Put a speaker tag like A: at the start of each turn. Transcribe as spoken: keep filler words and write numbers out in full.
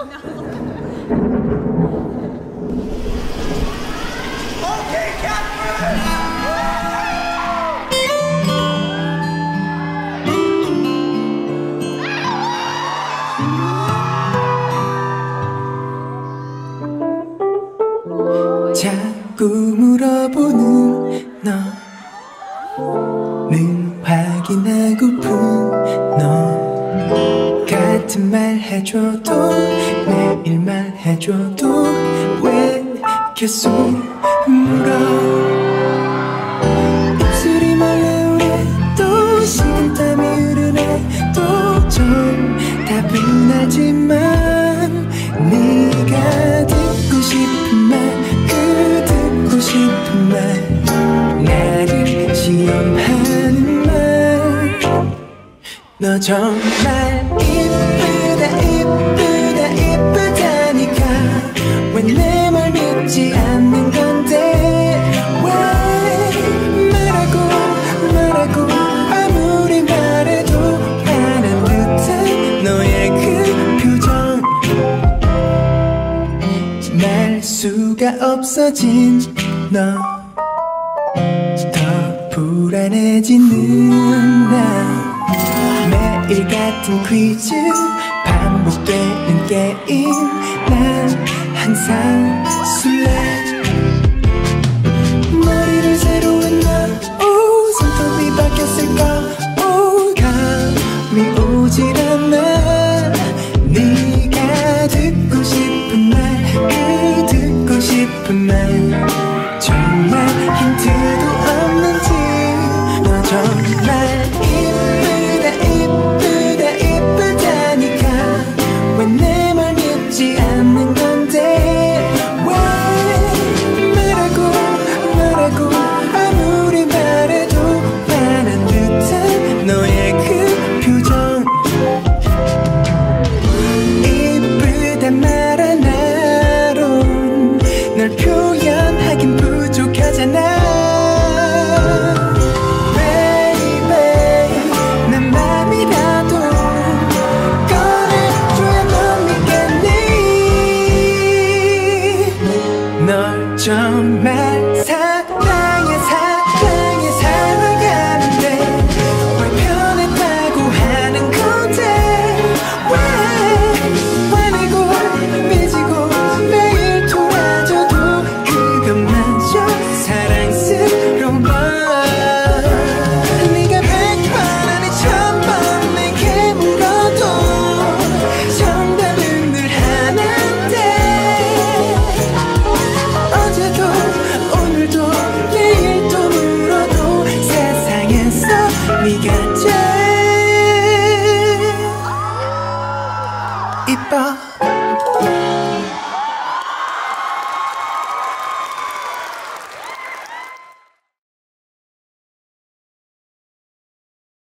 A: Okay, Kathryn!
B: 자꾸 물어보는 너는 확인하고픈 너 같은 말 해줘도 매일 말해줘도 왜 계속 물어 입술이 말라오네 또 식은땀이 흐르네 또 좀 따분하지만 네가 듣고 싶은 말 그 듣고 싶은 말 나를 시험하는 말 너 정말 이쁘다 이쁘다 이쁘다니까 왜 내 말 믿지 않는 건데 왜 말하고 말하고 아무리 말해도 화난 듯한 너의 그 표정 말 수가 없어진 너 더 불안해지는 나 매일 같은 퀴즈 반복되는 게임 난 항상 술래 머리를 새로 했나 오 손톱이 바뀌었을까 오 감이 오질 않아